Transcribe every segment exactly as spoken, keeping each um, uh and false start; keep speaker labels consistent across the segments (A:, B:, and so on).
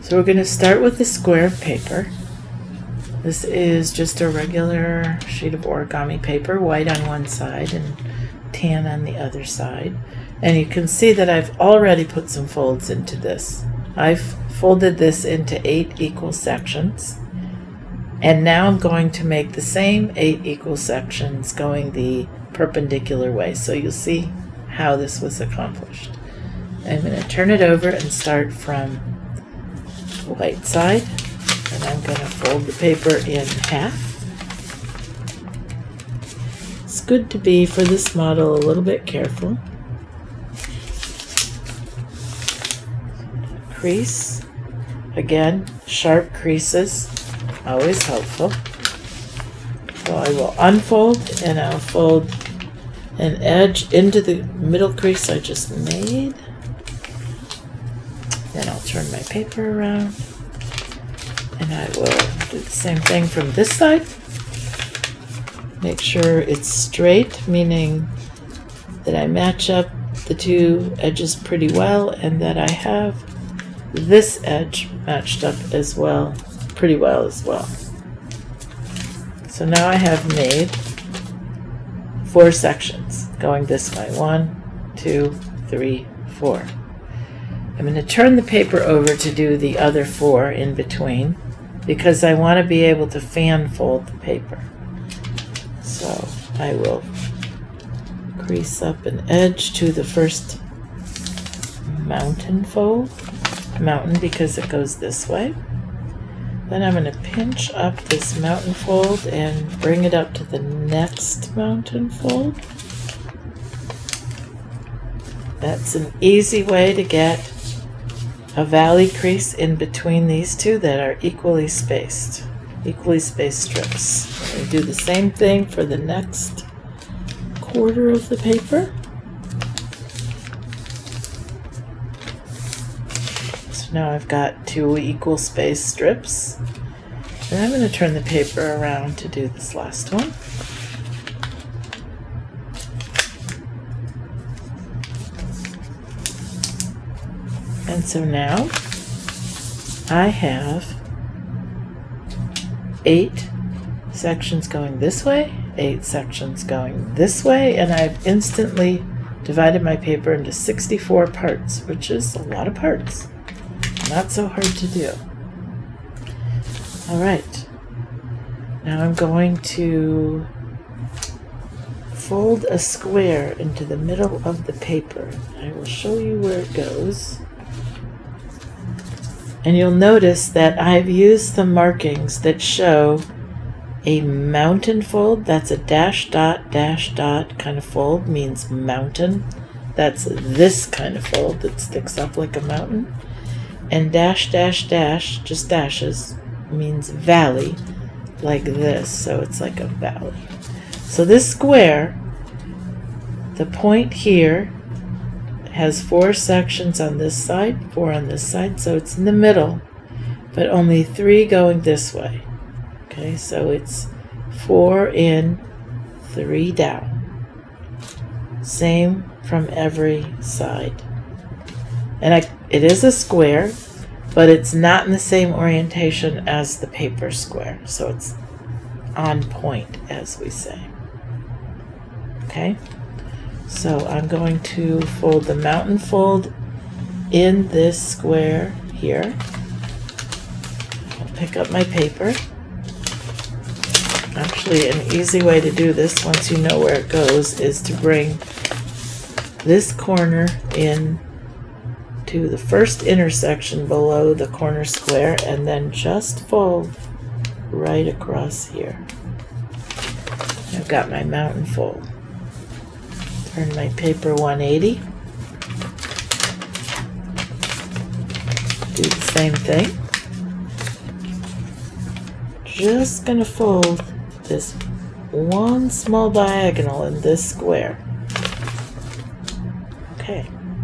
A: So we're going to start with the square of paper. This is just a regular sheet of origami paper, white on one side and tan on the other side. And you can see that I've already put some folds into this. I've folded this into eight equal sections. And now I'm going to make the same eight equal sections going the perpendicular way. So you'll see how this was accomplished. I'm going to turn it over and start from the white side. And I'm going to fold the paper in half. It's good to be, for this model, a little bit careful. Crease. Again, sharp creases, always helpful. So I will unfold and I'll fold an edge into the middle crease I just made. Then I'll turn my paper around. And I will do the same thing from this side. Make sure it's straight, meaning that I match up the two edges pretty well and that I have this edge matched up as well, pretty well as well. So now I have made four sections going this way. One, two, three, four. I'm going to turn the paper over to do the other four in between, because I want to be able to fan fold the paper. So I will crease up an edge to the first mountain fold, mountain because it goes this way. Then I'm going to pinch up this mountain fold and bring it up to the next mountain fold. That's an easy way to get a valley crease in between these two that are equally spaced, equally spaced strips. We do the same thing for the next quarter of the paper. So now I've got two equal spaced strips. And I'm going to turn the paper around to do this last one. And so now I have eight sections going this way, eight sections going this way, and I've instantly divided my paper into sixty-four parts, which is a lot of parts. Not so hard to do. All right. Now I'm going to fold a square into the middle of the paper. I will show you where it goes. And you'll notice that I've used the markings that show a mountain fold. That's a dash dot dash dot kind of fold, means mountain. That's this kind of fold that sticks up like a mountain. And dash dash dash, just dashes, means valley, like this. So it's like a valley. So this square, the point here has four sections on this side, four on this side, so it's in the middle, but only three going this way. Okay, so it's four in, three down. Same from every side. And I, it is a square, but it's not in the same orientation as the paper square, so it's on point, as we say. Okay? So I'm going to fold the mountain fold in this square here. I'll pick up my paper. Actually, an easy way to do this, once you know where it goes, is to bring this corner in to the first intersection below the corner square and then just fold right across here. I've got my mountain fold. Turn my paper one eighty. Do the same thing. Just going to fold this one small diagonal in this square. Okay.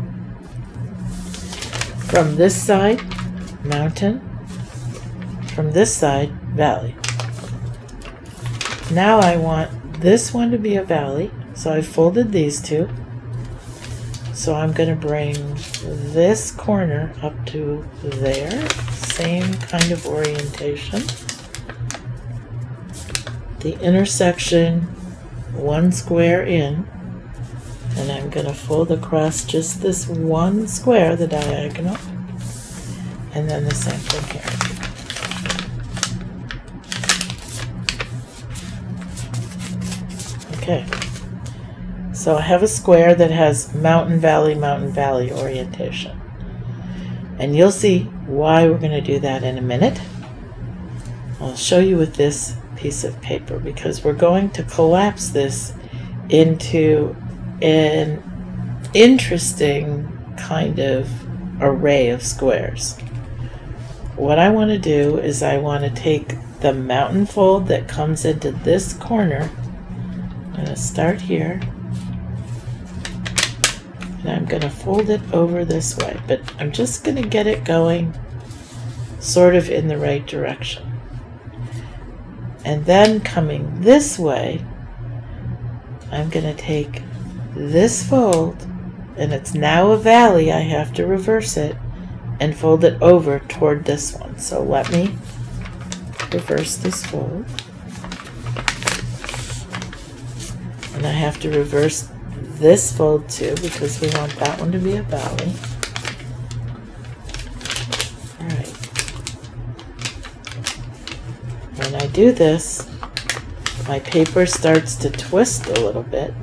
A: From this side, mountain. From this side, valley. Now I want this one to be a valley. So I folded these two. So I'm going to bring this corner up to there. same kind of orientation. The intersection, one square in, and I'm going to fold across just this one square, the diagonal, and then the same thing here. Okay, so I have a square that has mountain, valley, mountain, valley orientation. And you'll see why we're going to do that in a minute. I'll show you with this piece of paper because we're going to collapse this into an interesting kind of array of squares. What I want to do is I want to take the mountain fold that comes into this corner. I'm going to start here. And I'm going to fold it over this way, but I'm just going to get it going sort of in the right direction. And then coming this way, I'm going to take this fold, and it's now a valley. I have to reverse it and fold it over toward this one. So let me reverse this fold. And I have to reverse this fold too because we want that one to be a valley. Alright. When I do this, my paper starts to twist a little bit.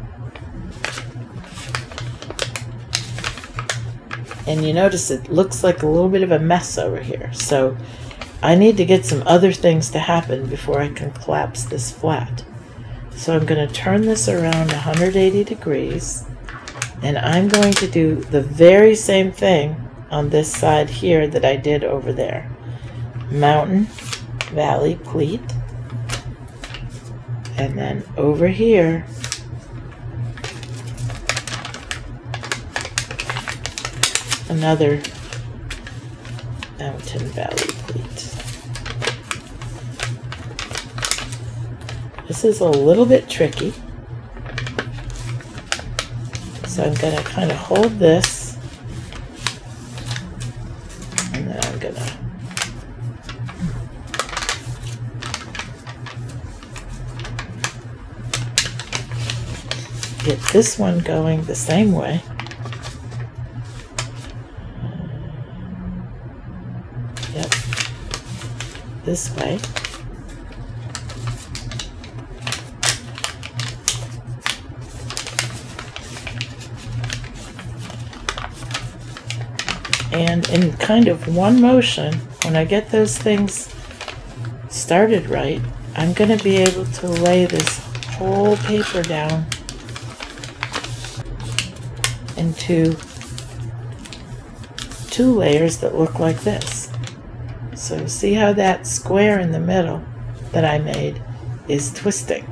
A: And you notice it looks like a little bit of a mess over here. So I need to get some other things to happen before I can collapse this flat. So I'm going to turn this around one hundred eighty degrees, and I'm going to do the very same thing on this side here that I did over there. Mountain, valley, pleat, and then over here, another mountain, valley, pleat. This is a little bit tricky, so I'm going to kind of hold this, and then I'm going to get this one going the same way. Yep, this way. And in kind of one motion, when I get those things started right, I'm going to be able to lay this whole paper down into two layers that look like this. So see how that square in the middle that I made is twisting.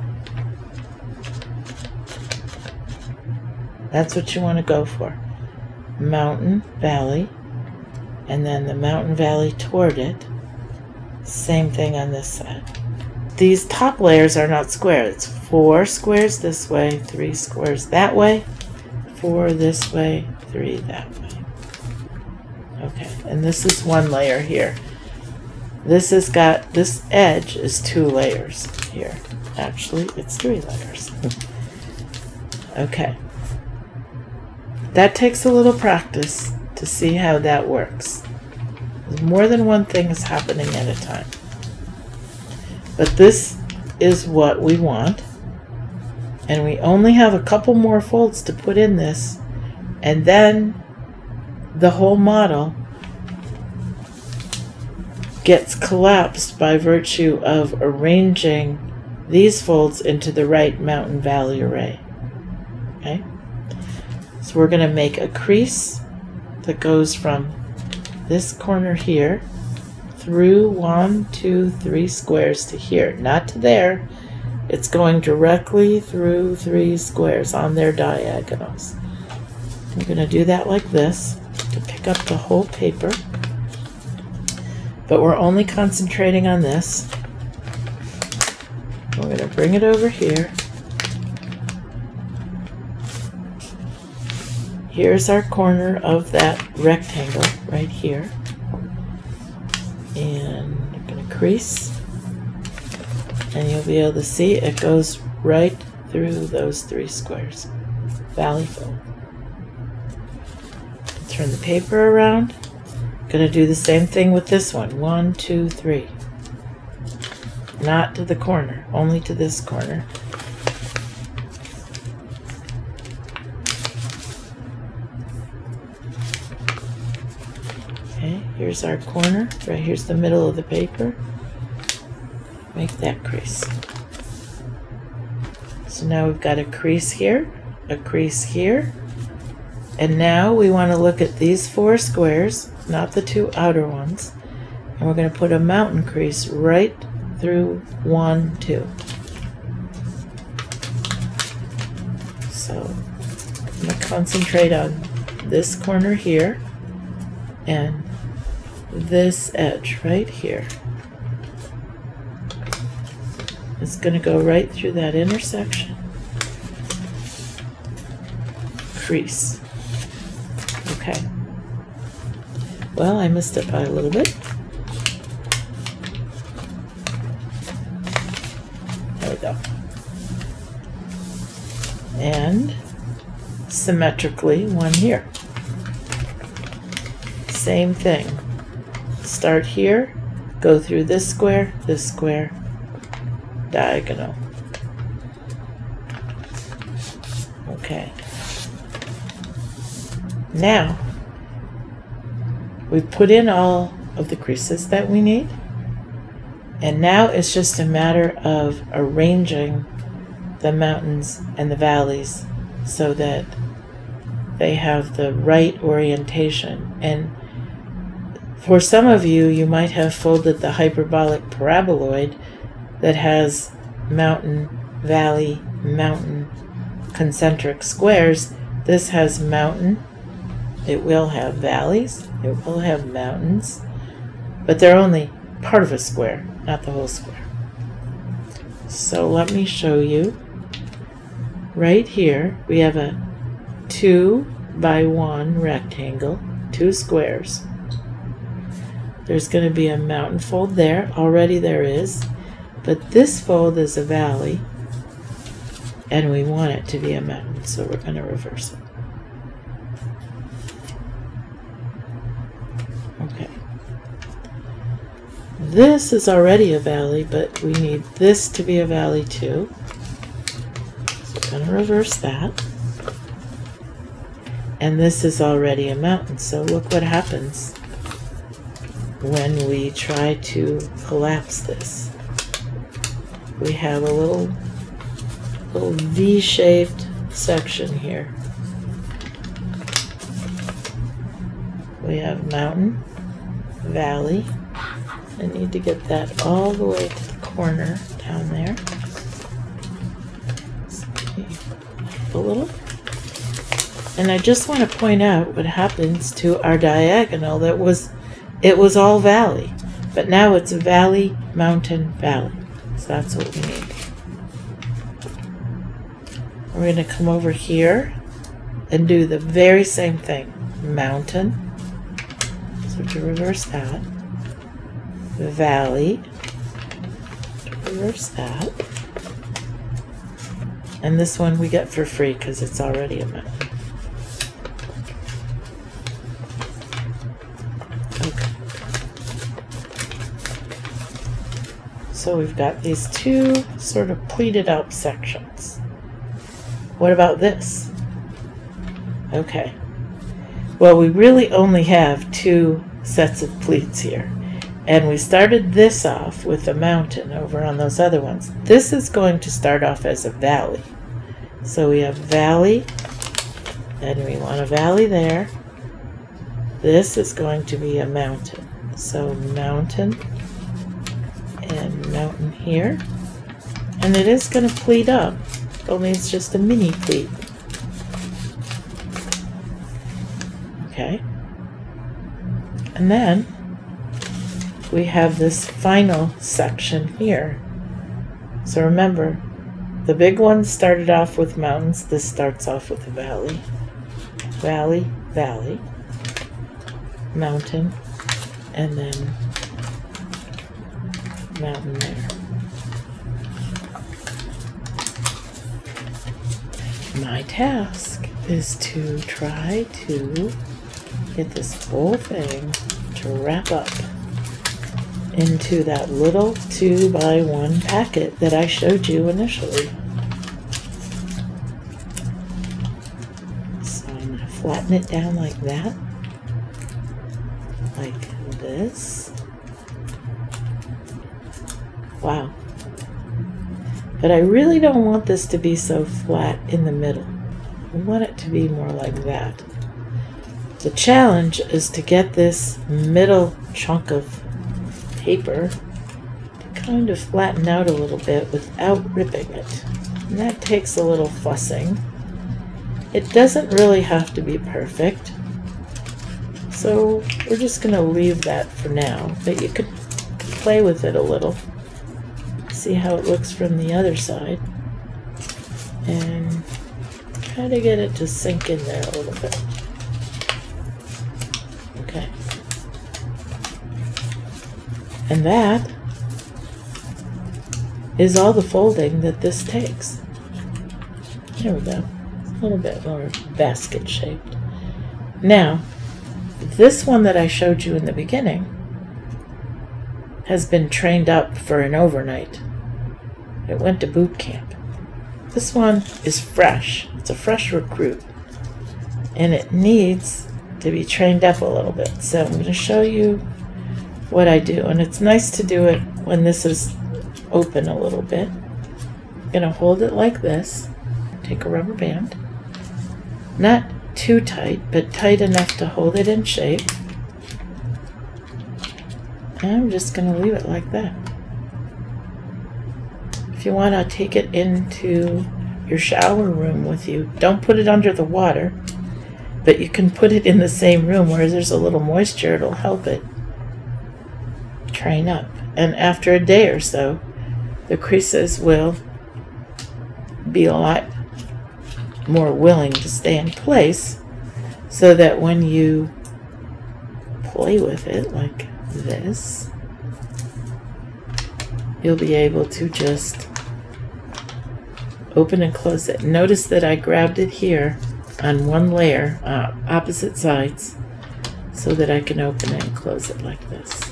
A: That's what you want to go for. Mountain, valley, and then the mountain valley toward it. Same thing on this side. These top layers are not square. It's four squares this way, three squares that way, four this way, three that way. Okay, and this is one layer here. This has got, this edge is two layers here. Actually, it's three layers. Okay. That takes a little practice to see how that works. More than one thing is happening at a time. But this is what we want. And we only have a couple more folds to put in this. And then the whole model gets collapsed by virtue of arranging these folds into the right mountain valley array. Okay? So we're going to make a crease that goes from this corner here through one, two, three squares to here, not to there. It's going directly through three squares on their diagonals. I'm going to do that like this to pick up the whole paper, but we're only concentrating on this. We're going to bring it over here. Here's our corner of that rectangle right here. And I'm going to crease. And you'll be able to see it goes right through those three squares. Valley fold. Turn the paper around. Going to do the same thing with this one. One, two, three. Not to the corner, only to this corner. Okay, here's our corner. Right here's the middle of the paper. Make that crease. So now we've got a crease here, a crease here, and now we want to look at these four squares, not the two outer ones, and we're going to put a mountain crease right through one, two. So I'm going to concentrate on this corner here and this edge right here. It's going to go right through that intersection. Crease. Okay. Well, I missed it by a little bit. There we go. And symmetrically, one here. Same thing. Start here, go through this square, this square, diagonal. Okay. Now, we've put in all of the creases that we need, and now it's just a matter of arranging the mountains and the valleys so that they have the right orientation. And for some of you, you might have folded the hyperbolic paraboloid that has mountain, valley, mountain, concentric squares. This has mountain. It will have valleys. It will have mountains. But they're only part of a square, not the whole square. So let me show you. Right here, we have a two by one rectangle, two squares. There's going to be a mountain fold there. Already there is. But this fold is a valley, and we want it to be a mountain, so we're going to reverse it. Okay. This is already a valley, but we need this to be a valley too. So we're going to reverse that. And this is already a mountain, so look what happens when we try to collapse this. We have a little, little V-shaped section here. We have mountain, valley. I need to get that all the way to the corner down there. A little. And I just want to point out what happens to our diagonal. That was, it was all valley, but now it's valley, mountain, valley. So that's what we need. We're going to come over here and do the very same thing. Mountain. So to reverse that. Valley. To reverse that. And this one we get for free because it's already a mountain. So we've got these two sort of pleated out sections. What about this? Okay. Well, we really only have two sets of pleats here. And we started this off with a mountain over on those other ones. This is going to start off as a valley. So we have valley, and we want a valley there. This is going to be a mountain. So mountain, and mountain here, and it is going to pleat up, only it's just a mini pleat. Okay, and then we have this final section here. So remember, the big one started off with mountains. This starts off with a valley, valley, valley, mountain, and then mountain there. My task is to try to get this whole thing to wrap up into that little two by one packet that I showed you initially. So I'm going to flatten it down like that, like this. Wow. But I really don't want this to be so flat in the middle. I want it to be more like that. The challenge is to get this middle chunk of paper to kind of flatten out a little bit without ripping it. And that takes a little fussing. It doesn't really have to be perfect. So we're just going to leave that for now. But you could play with it a little. See how it looks from the other side. And try to get it to sink in there a little bit. Okay. And that is all the folding that this takes. There we go. A little bit more basket shaped. Now, this one that I showed you in the beginning has been trained up for an overnight. It went to boot camp. This one is fresh. It's a fresh recruit. And it needs to be trained up a little bit. So I'm going to show you what I do, and it's nice to do it when this is open a little bit. I'm going to hold it like this, take a rubber band, not too tight, but tight enough to hold it in shape, and I'm just going to leave it like that. If you want to take it into your shower room with you, don't put it under the water, but you can put it in the same room where there's a little moisture. It'll help it train up, and after a day or so the creases will be a lot more willing to stay in place, so that when you play with it like this, you'll be able to just open and close it. Notice that I grabbed it here on one layer, uh, opposite sides, so that I can open it and close it like this.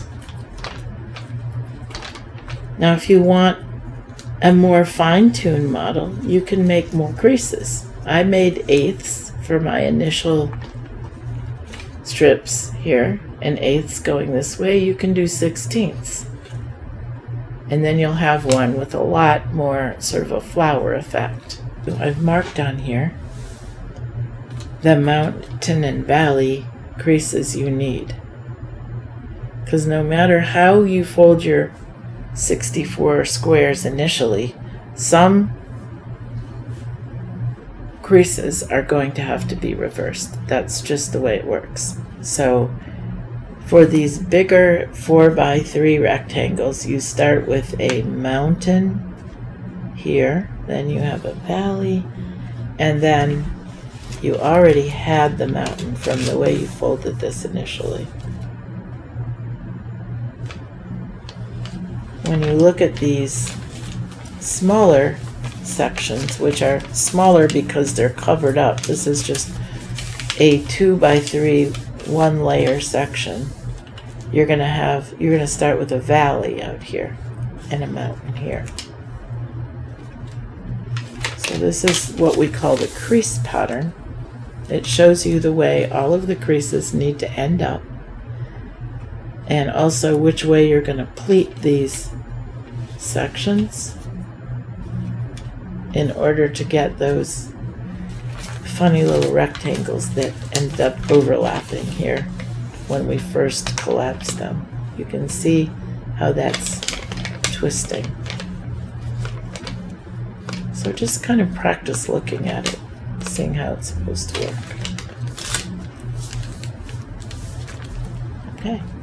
A: Now, if you want a more fine-tuned model, you can make more creases. I made eighths for my initial strips here, and eighths going this way. You can do sixteenths. And then you'll have one with a lot more sort of a flower effect. I've marked on here the mountain and valley creases you need. Because no matter how you fold your sixty-four squares initially, some creases are going to have to be reversed. That's just the way it works. So for these bigger four by three rectangles, you start with a mountain here, then you have a valley, and then you already had the mountain from the way you folded this initially. When you look at these smaller sections, which are smaller because they're covered up, this is just a two by three one layer section. You're gonna have you're gonna start with a valley out here and a mountain here. So this is what we call the crease pattern. It shows you the way all of the creases need to end up, and also which way you're going to pleat these sections in order to get those funny little rectangles that end up overlapping here when we first collapse them. You can see how that's twisting. So just kind of practice looking at it, seeing how it's supposed to work. Okay.